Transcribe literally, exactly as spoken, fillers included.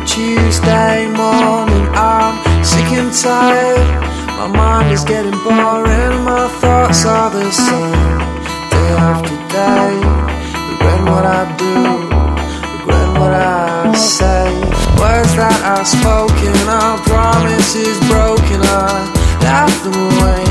Tuesday morning, I'm sick and tired. My mind is getting boring, my thoughts are the same. Day after day, regret what I do, regret what I say. Words that I've spoken, our promises broken, I laugh them away.